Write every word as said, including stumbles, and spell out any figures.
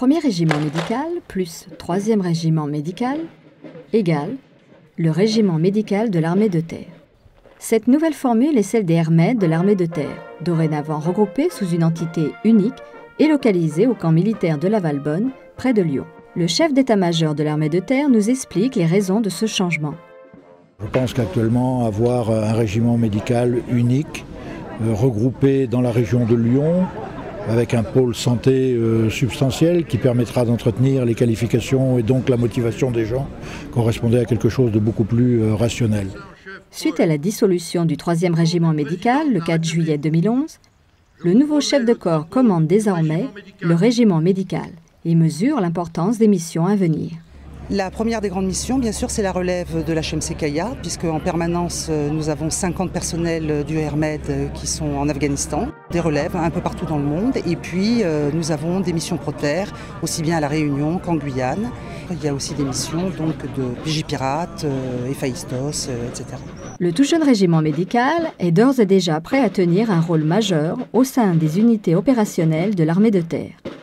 premier régiment médical plus troisième régiment médical égale le régiment médical de l'armée de terre. Cette nouvelle formule est celle des Hermèdes de l'armée de terre, dorénavant regroupés sous une entité unique et localisée au camp militaire de la Valbonne, près de Lyon. Le chef d'état-major de l'armée de terre nous explique les raisons de ce changement. Je pense qu'actuellement, avoir un régiment médical unique, euh, regroupé dans la région de Lyon, avec un pôle santé euh, substantiel qui permettra d'entretenir les qualifications et donc la motivation des gens, correspondait à quelque chose de beaucoup plus euh, rationnel. Suite à la dissolution du troisième régiment médical le quatre juillet deux mille onze, le nouveau chef de corps commande désormais le régiment médical et mesure l'importance des missions à venir. La première des grandes missions, bien sûr, c'est la relève de l'H M C Kaya, puisque en permanence, nous avons cinquante personnels du Hermède qui sont en Afghanistan, des relèves un peu partout dans le monde, et puis nous avons des missions pro-terre, aussi bien à La Réunion qu'en Guyane. Il y a aussi des missions donc, de Vigipirate, Héphaïstos, et cetera. Le tout jeune régiment médical est d'ores et déjà prêt à tenir un rôle majeur au sein des unités opérationnelles de l'armée de terre.